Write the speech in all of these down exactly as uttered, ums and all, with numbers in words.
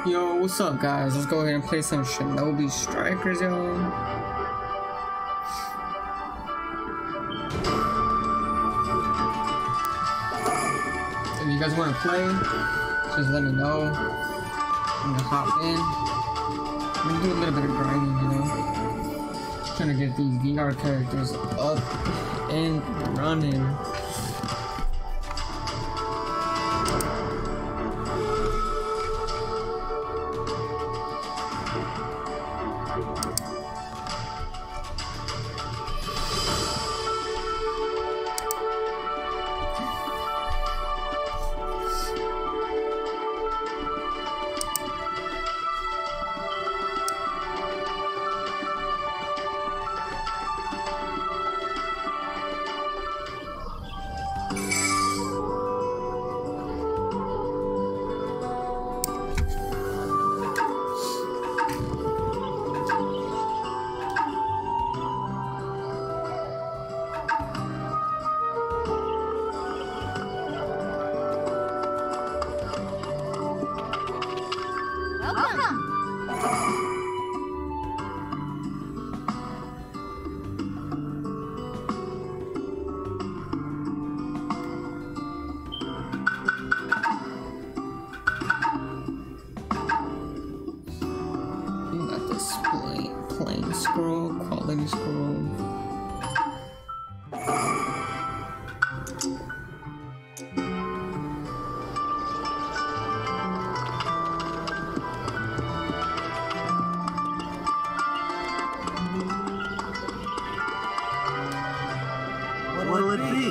Yo, what's up, guys? Let's go ahead and play some Shinobi Strikers, yo. If you guys want to play, just let me know. I'm gonna hop in. I'm gonna do a little bit of grinding, you know. Trying to get these V R characters up and running. Scroll, quality scroll. What will it be?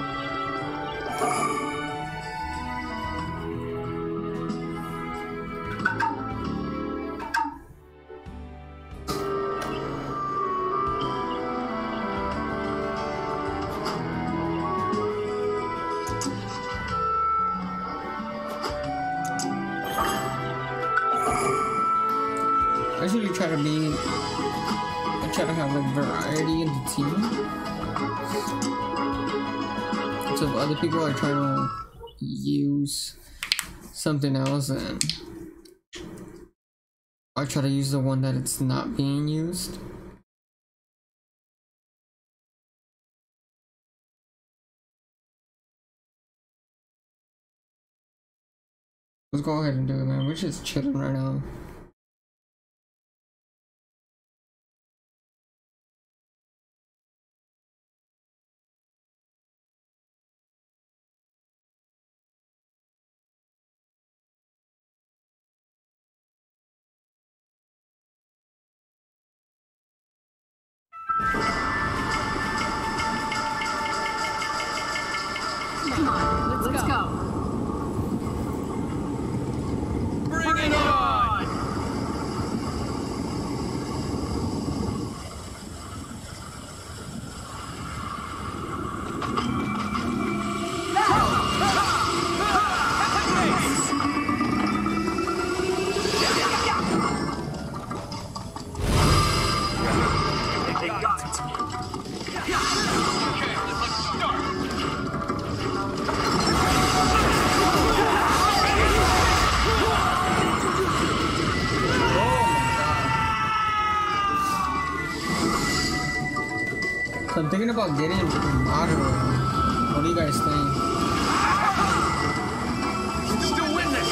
I usually try to be, I try to have like variety in the team. So if other people are trying to use something else, and I try to use the one that it's not being used. Let's go ahead and do it, man. We're just chilling right now. Come on, let's, let's go. go. Bring it on! They got it. Okay, let's start. So I'm thinking about getting Madara. What do you guys think? Still witness.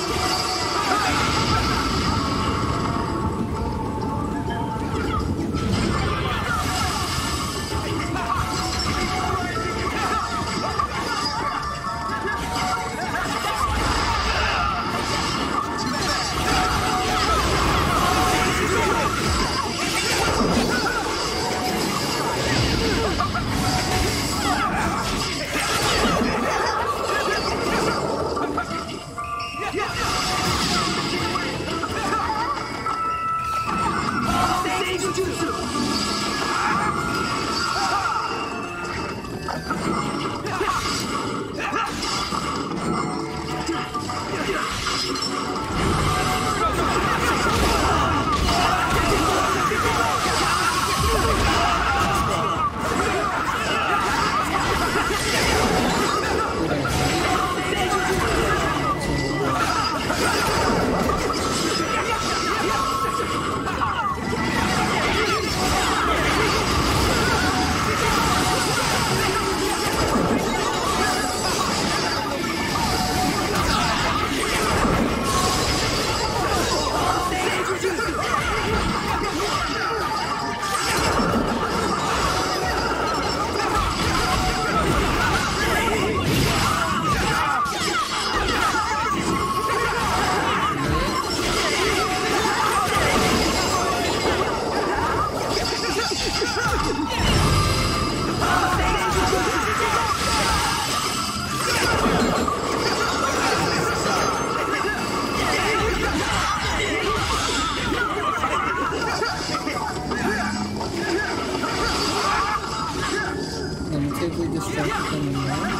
distracted from the man.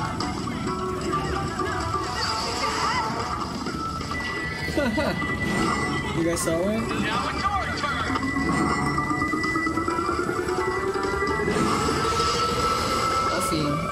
You guys saw it? Now it's your turn. I'll see him.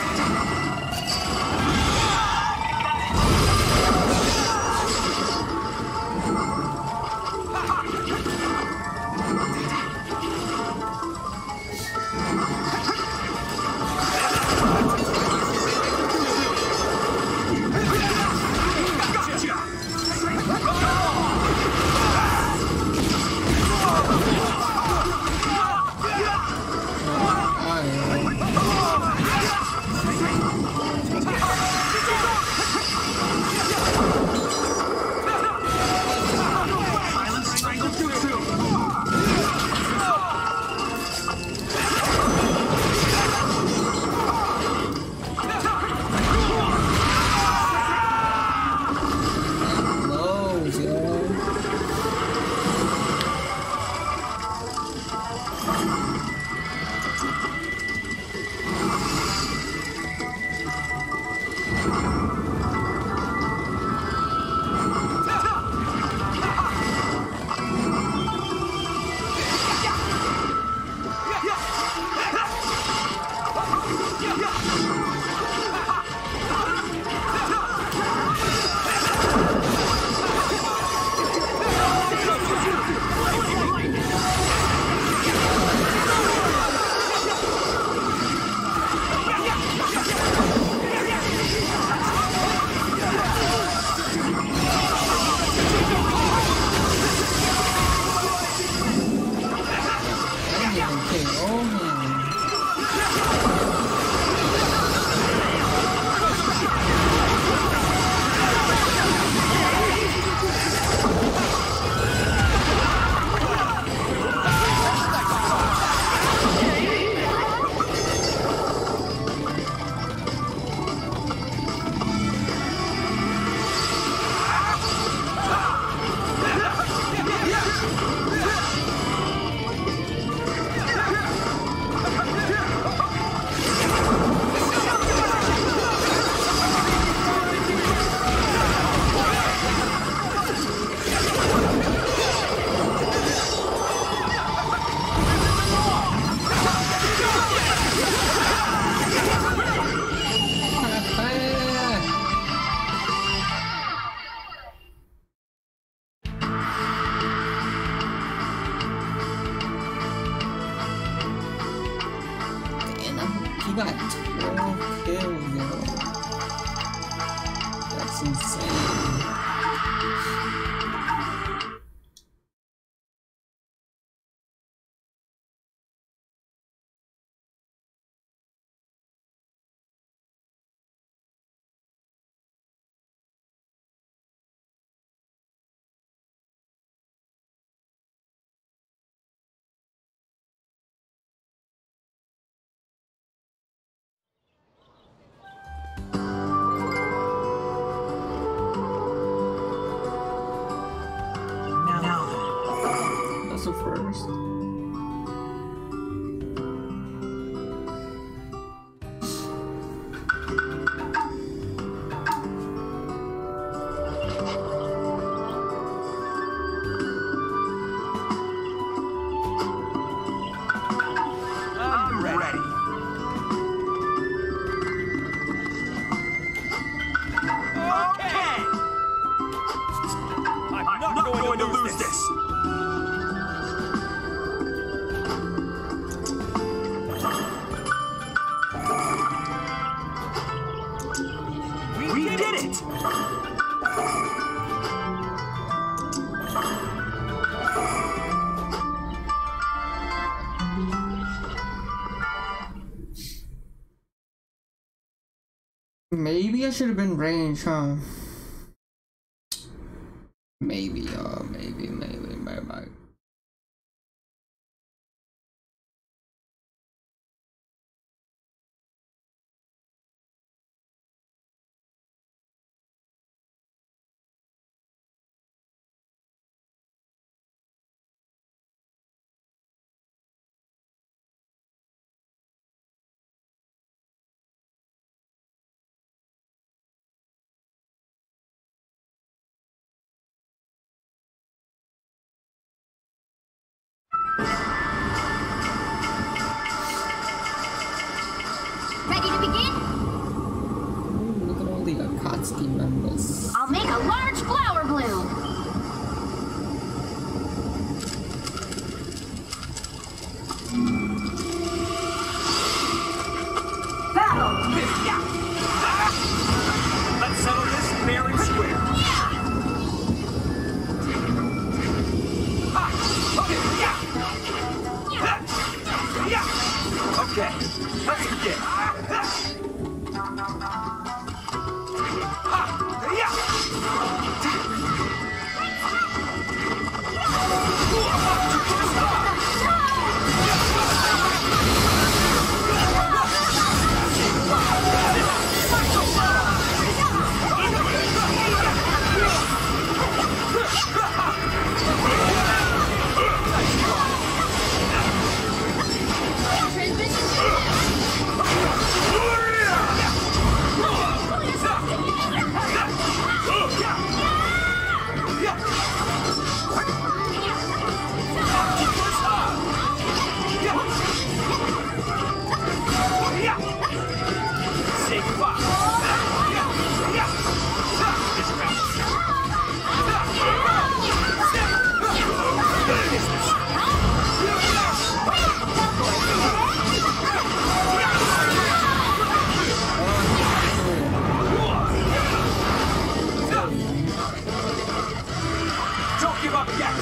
got twelve kills, yo. That's insane. First. I'm ready. Okay. I'm not, not going, going to lose this. this. We did it! Maybe I should have been range, huh? Maybe, uh, maybe, maybe, maybe. I'll make a large flower bloom. Battle! Yeah. Let's settle this fair and square. Yeah! Ha! Okay, yeah. Yeah. Okay, let's begin. Ha! Yeah. Don't give up yet!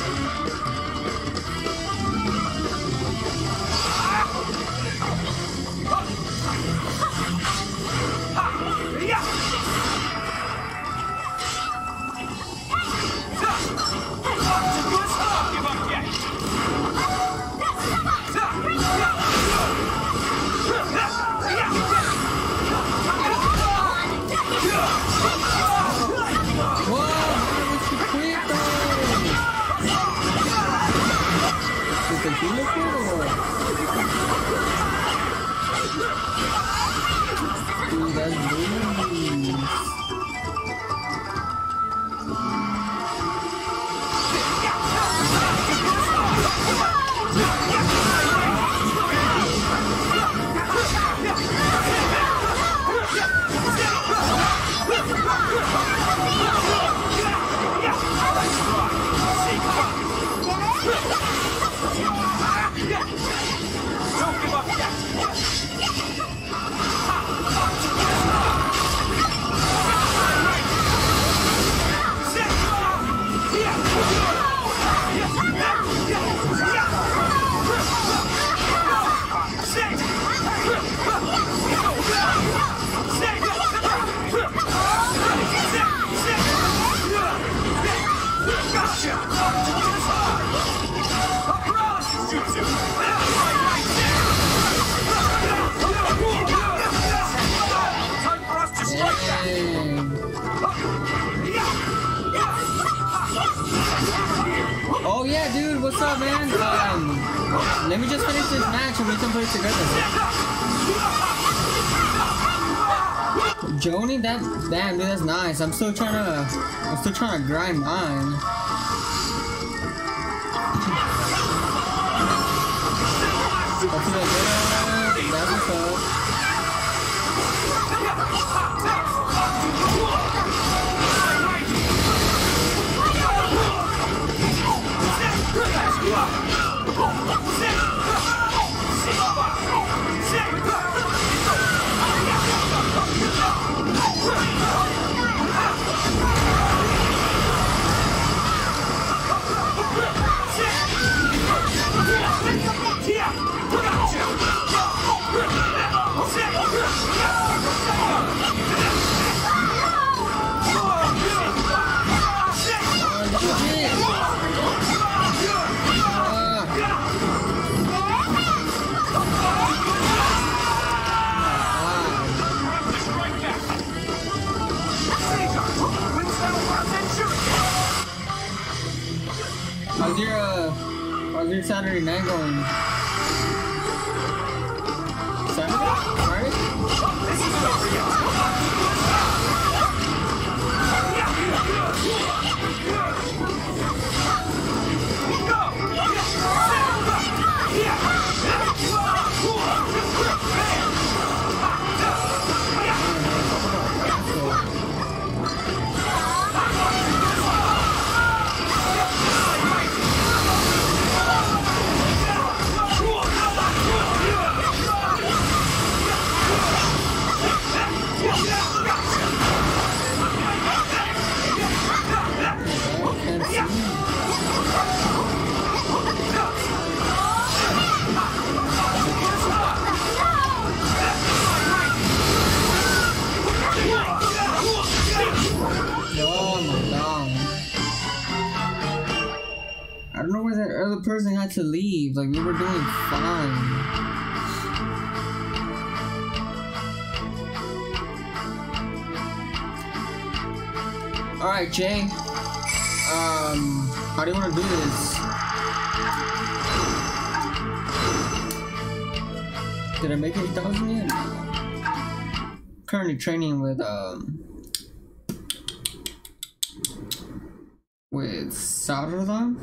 Don't give up yet! Oh yeah, dude, what's up, man? Um, let me just finish this match and we can put it together. Joni, that damn, dude, that's nice. I'm still trying to, I'm still trying to grind mine. That's what I did. That's what's up. How's your, uh, how's your Saturday night going? Saturday? Right? This is over yet. Go! had to leave. Like, we were doing fine. Alright, Jay. Um, how do you want to do this? Did I make eight thousand yet? Currently training with, um... with Sarada.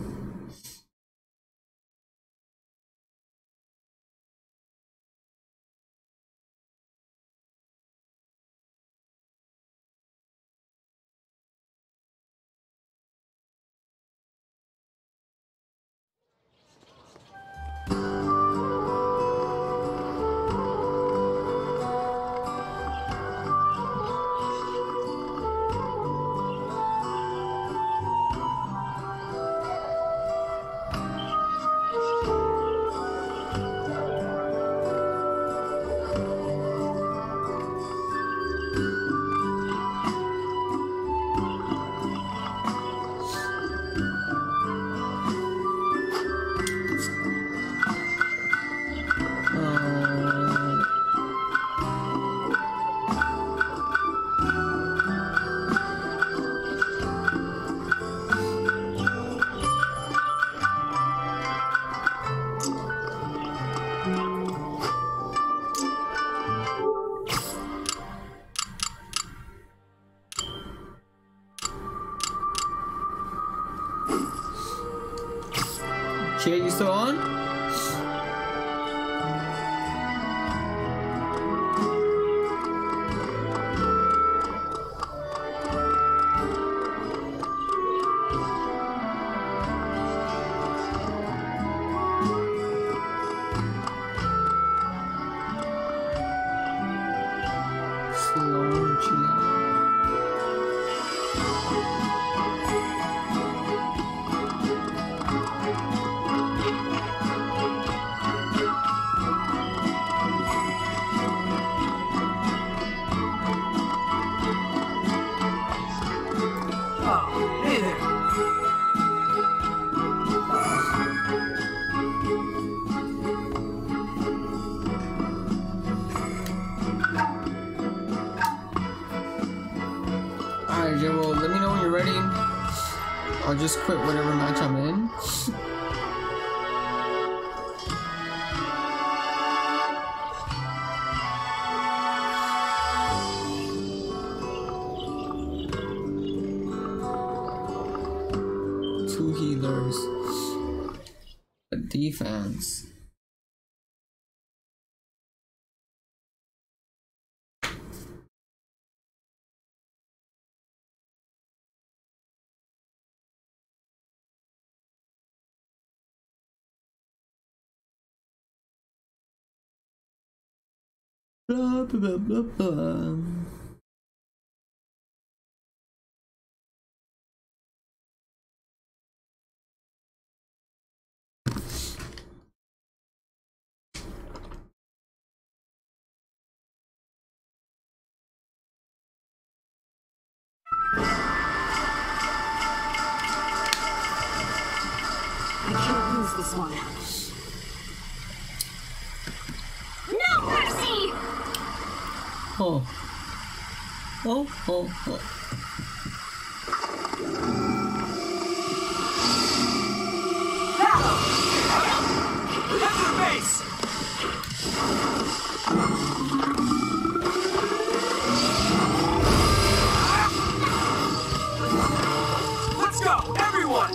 Jay, you still on? Slow and chill. Alright, Jay, well, let me know when you're ready. I'll just quit whatever match I'm in. Two healers. A defense. Blah, blah, blah, blah. I can't lose this one. No mercy! Oh. Oh, oh, oh. Head to the base! Let's go, everyone!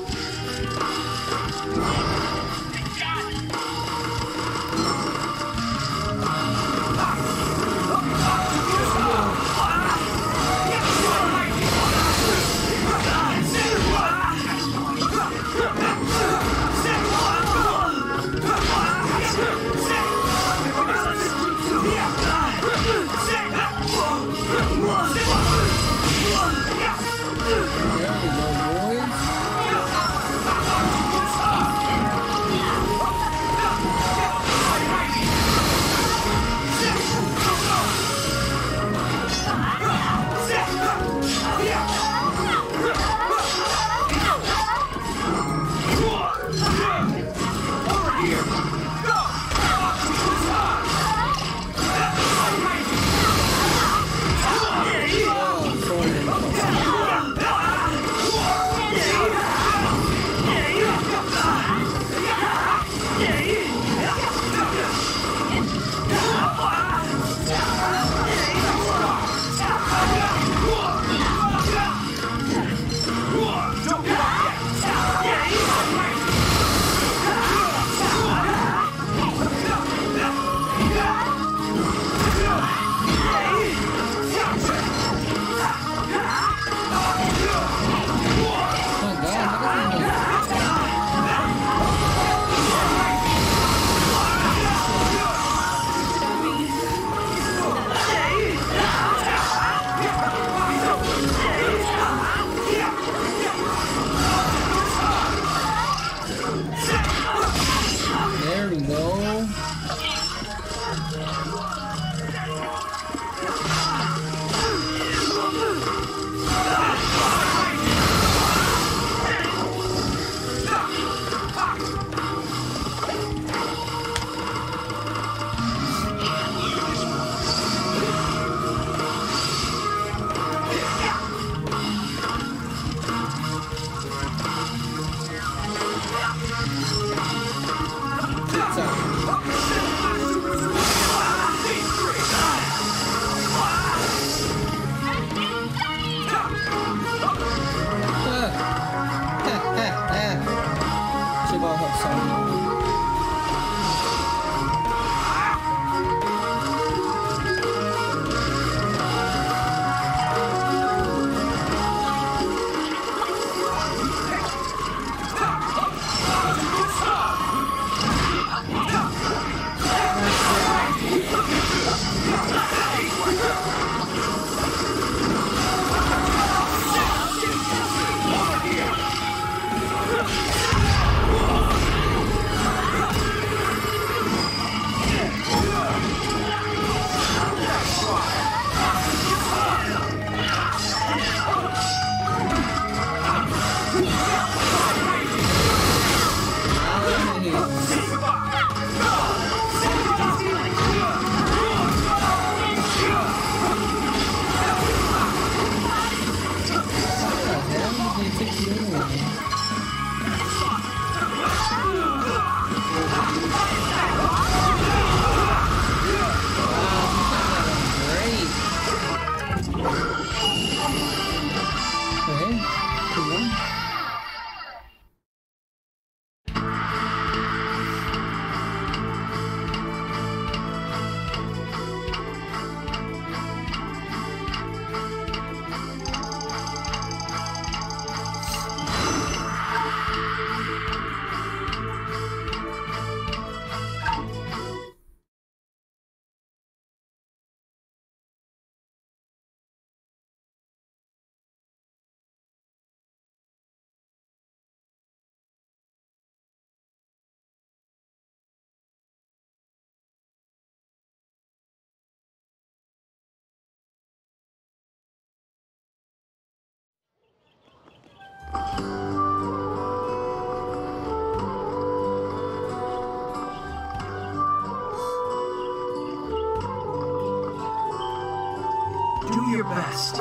Do your best.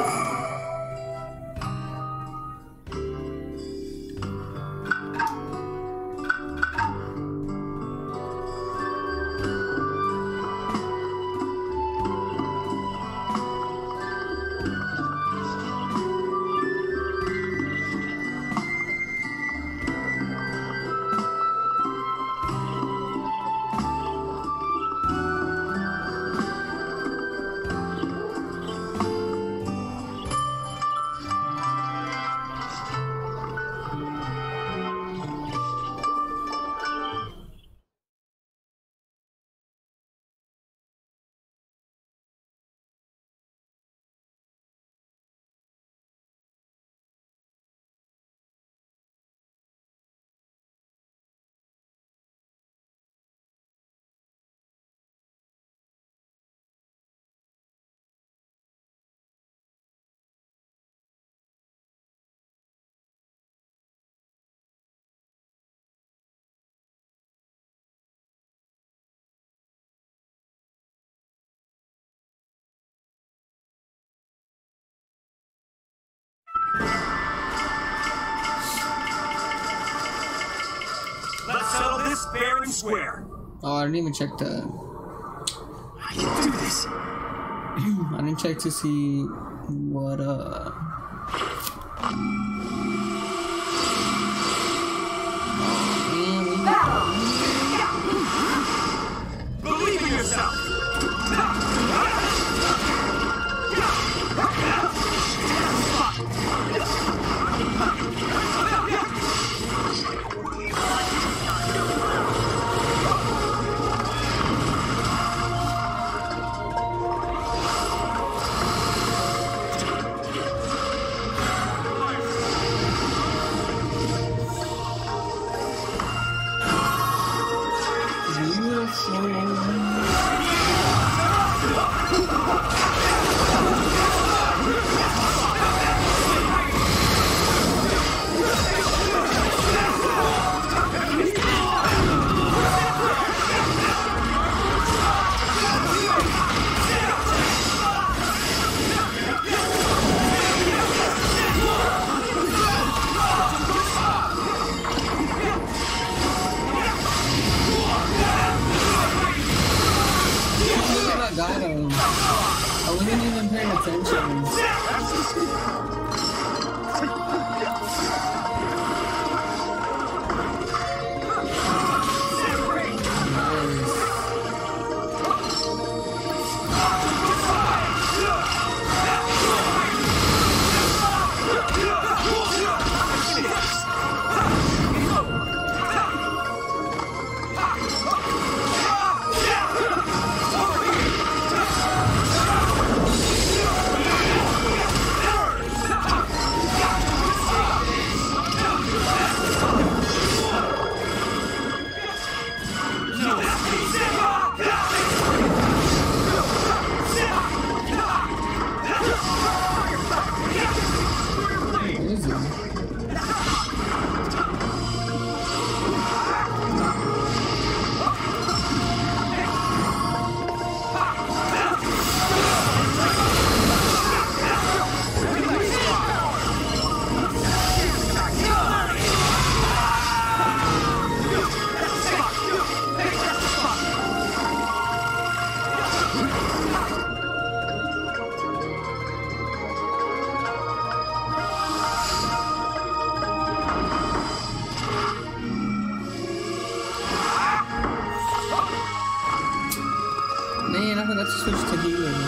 Let's settle this fair and square. Oh, I didn't even check the. I can do this. I didn't check to see what uh. Believe in yourself. Beautiful. got him. I wasn't even paying attention. Man, I forgot to switch to healing.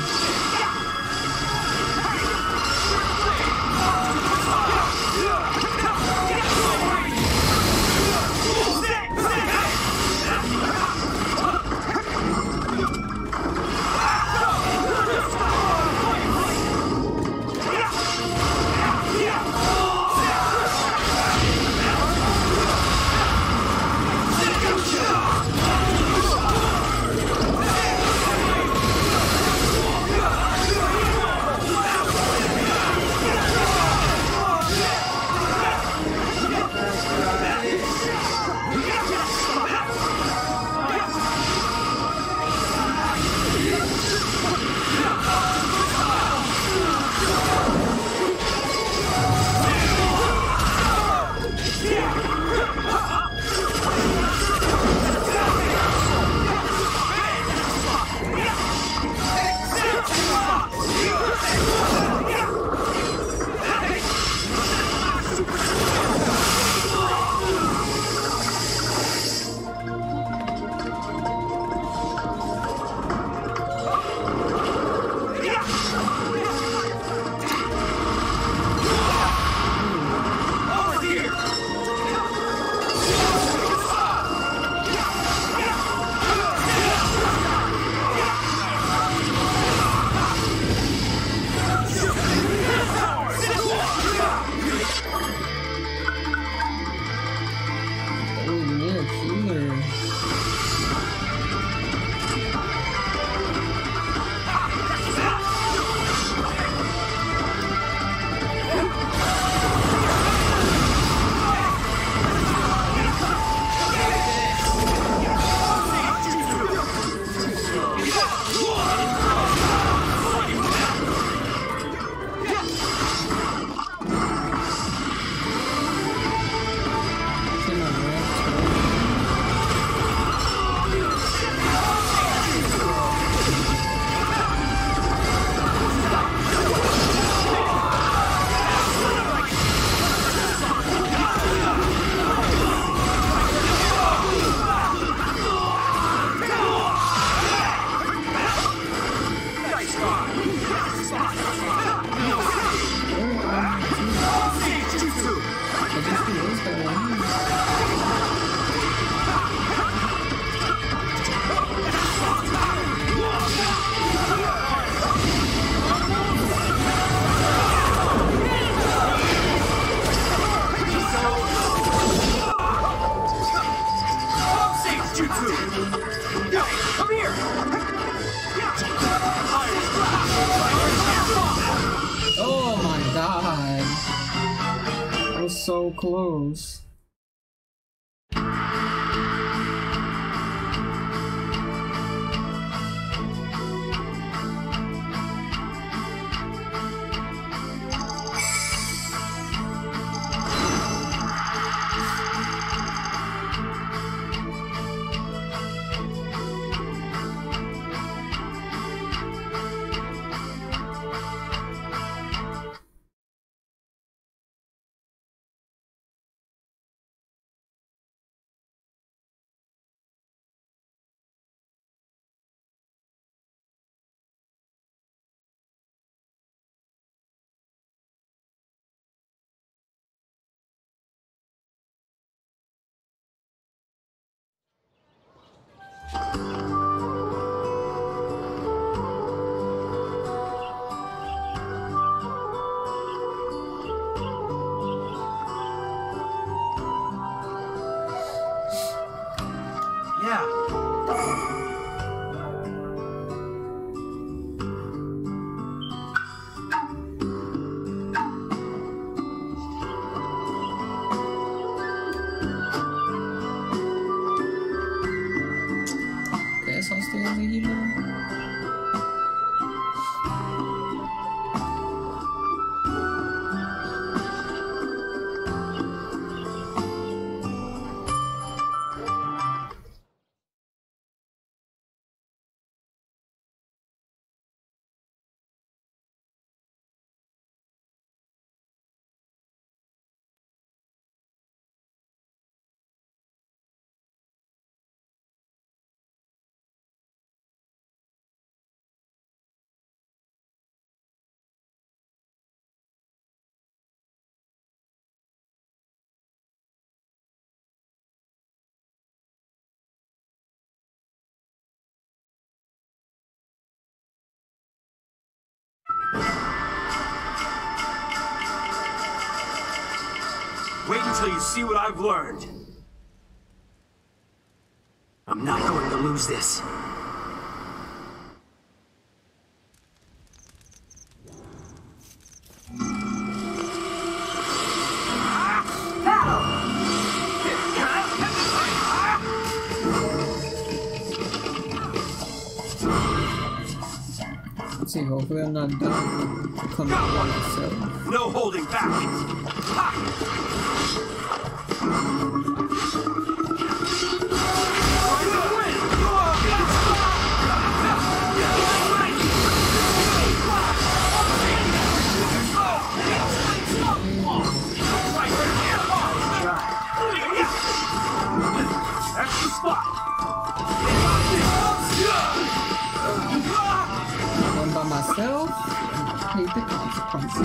So close. until you see what I've learned. I'm not going to lose this. Let's see, hopefully I'm not done coming on myself. No holding back. Ha! That's the spot. One by myself, and hate the consequences.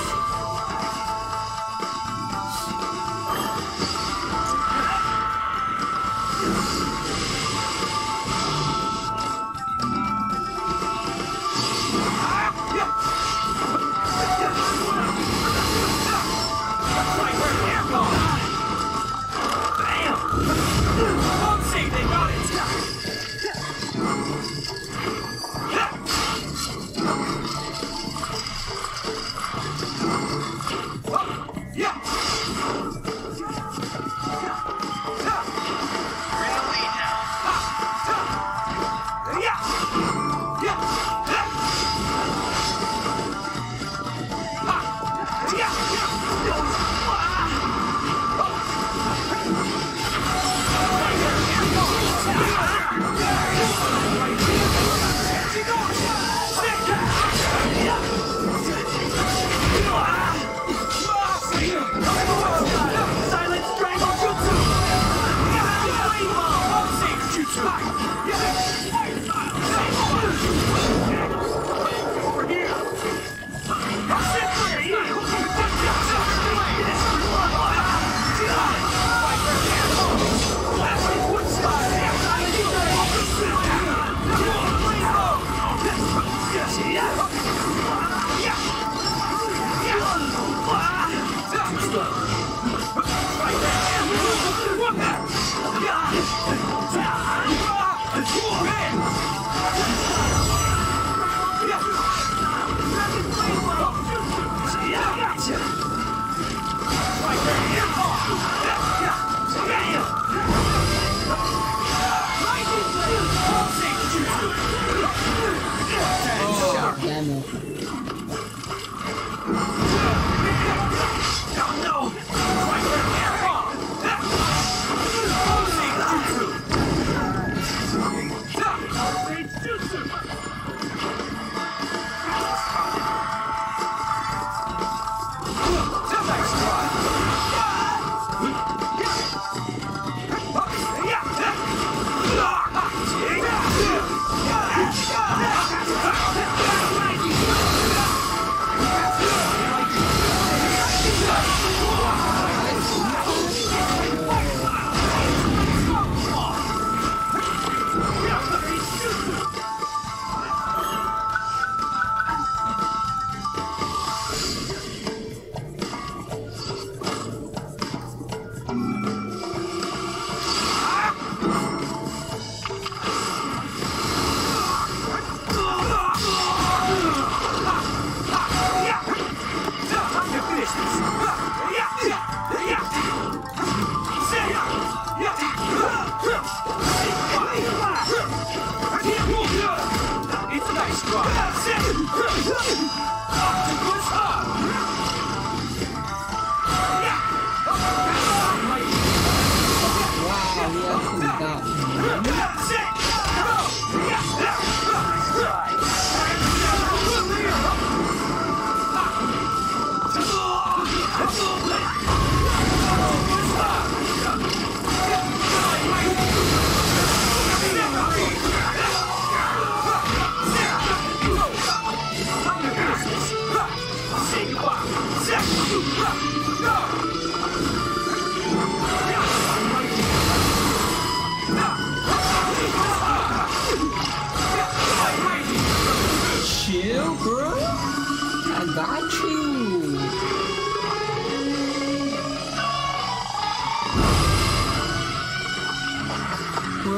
Chill, bro. I got you.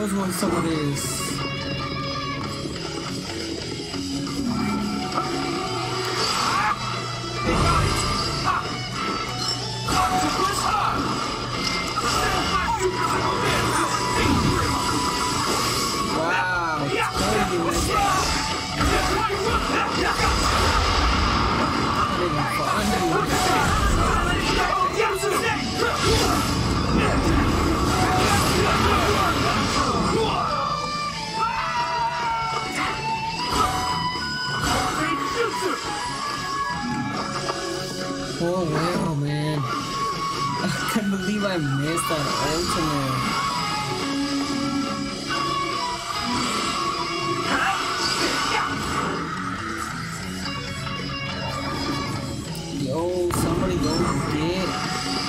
girls want some of this. Wow, it's crazy. Not even fun. Oh wow, man. I can't believe I missed that ultimate. Yo, somebody go get it.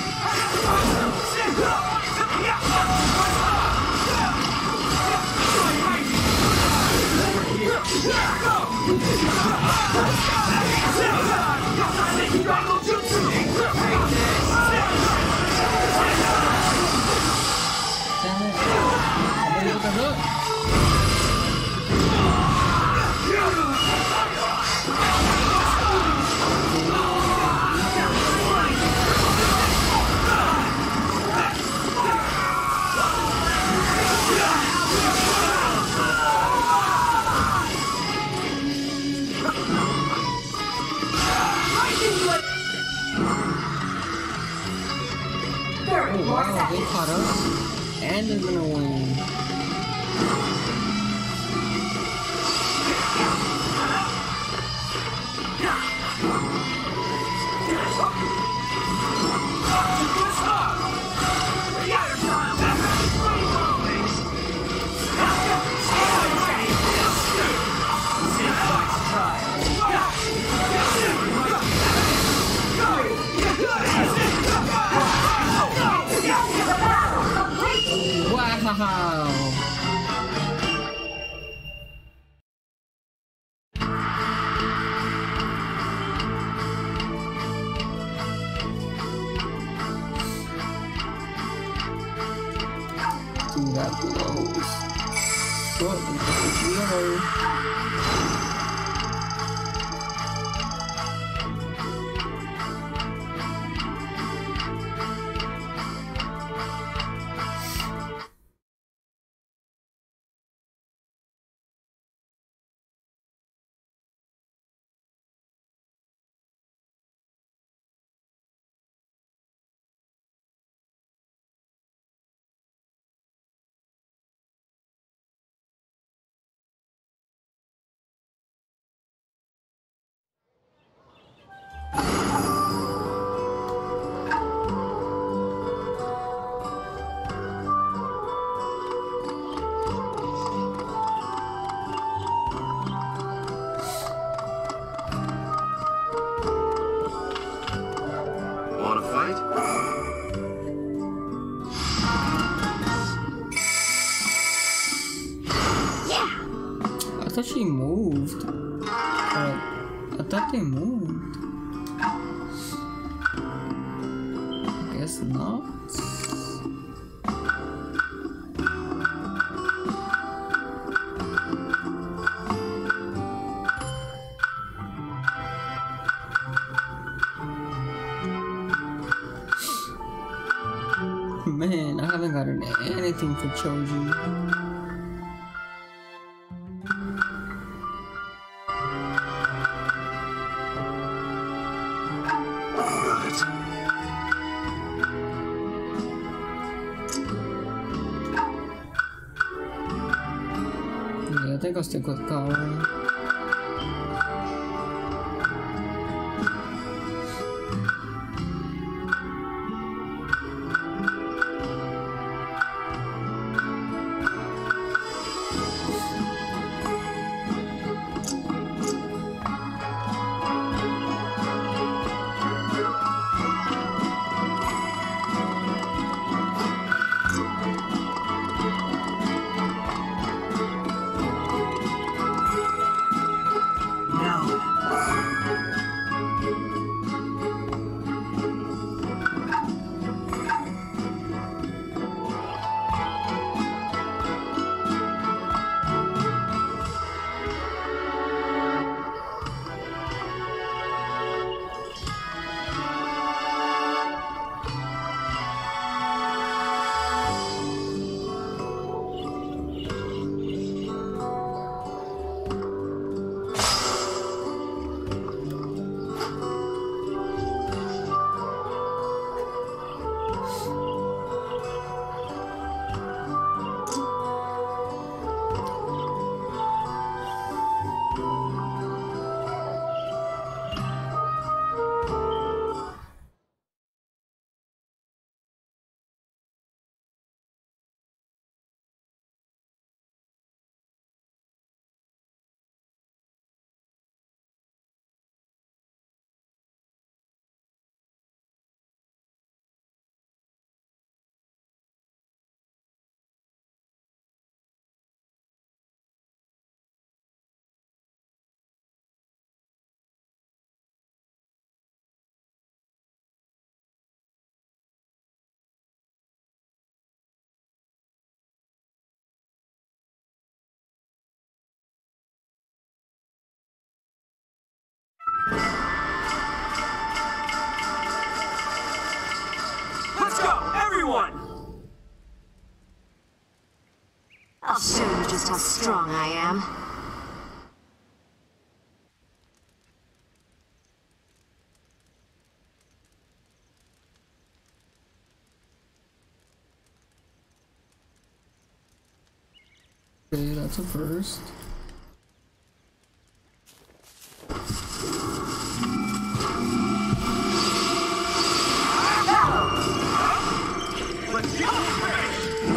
Oh wow, they caught up and they're gonna win. Wow! Dude, that blows. Oh, I thought she moved. Uh, I thought they moved. I guess not. Man, I haven't gotten anything for Choji. I think I'll stick with Kawa. how strong I am. Okay, that's a first. Let's get ready.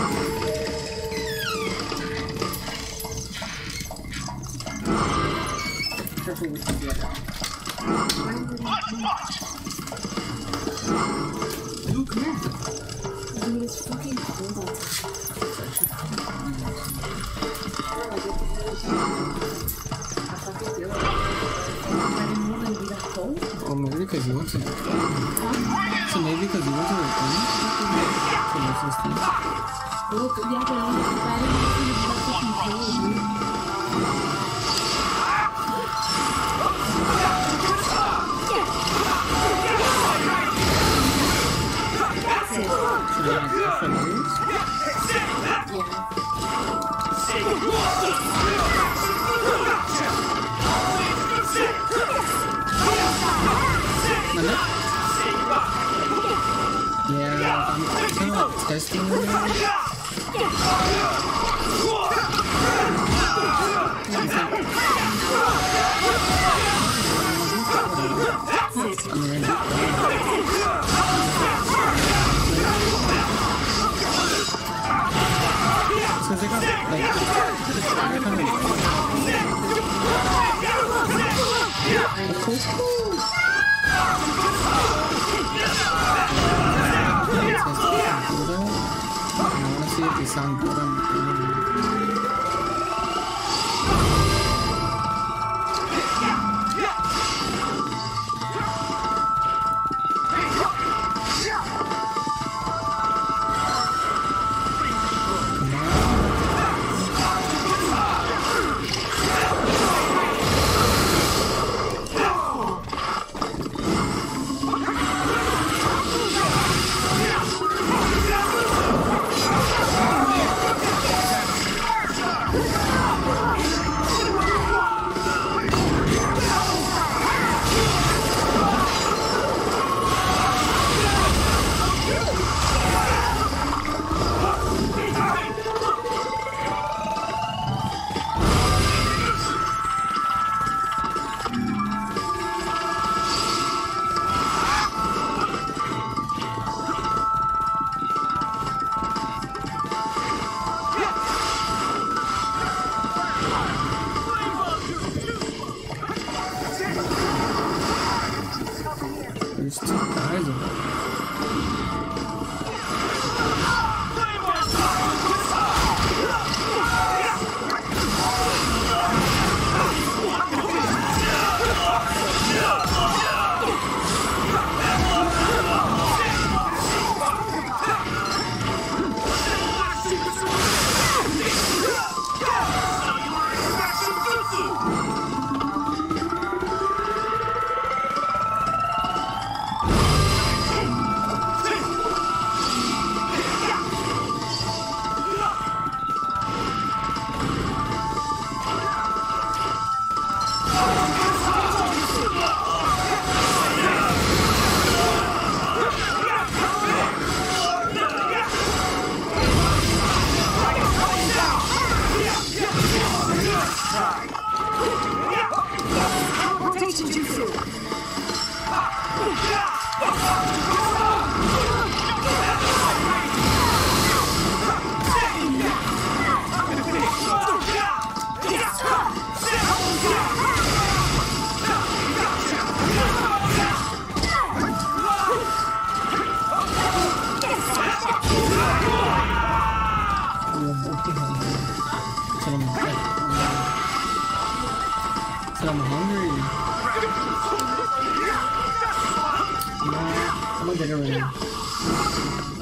Careful with the blood. Luke, come here. Dude, it's fucking cold outside. Or maybe because you went to the So maybe because you went to the thing? So that's this thing. Look, yeah, but I'm not bad enough to be fucking cold, dude. That's it. So they're like different moves? Yeah. Yeah, I'm kind of like testing it. I'm ready. So they got like, they're kind of cool. I wanna see if they sound good on the There's two guys over there. Rotation jutsu. So I'm hungry. No, I'm gonna get it ready.